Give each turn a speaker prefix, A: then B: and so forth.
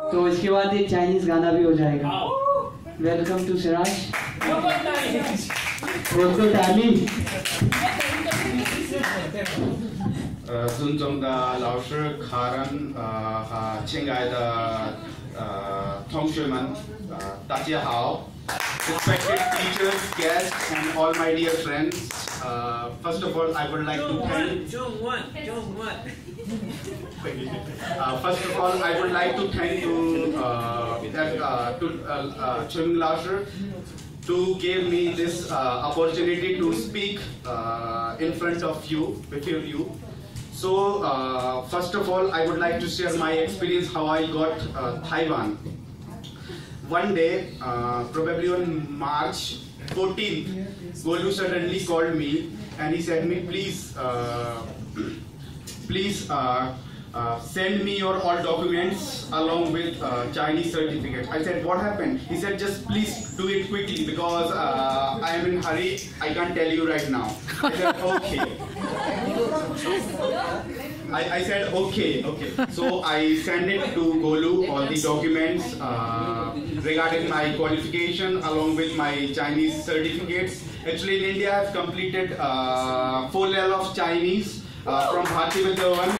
A: तो इसके बाद एक चाइनीज गाना भी हो जाएगा। Welcome to Siraj.
B: 尊重的老师、客人和亲爱的同学们，大家好。Respected teachers, guests, and all my dear friends. First of all, I would like to thank. First of all, I would like to thank Chung Lasher to give me this opportunity to speak in front of you, before you. So, first of all, I would like to share my experience how I got Taiwan. One day, probably on March 14th, Golu suddenly called me and he said, "Me, please send me your all documents along with Chinese certificate." I said, "What happened?" He said, "Just please do it quickly because I am in hurry. I can't tell you right now." I said, "Okay." I said, okay. So I sent it to Golu, all the documents regarding my qualification along with my Chinese certificates. Actually, in India, I have completed 4 level of Chinese from Bharati Vidyavan.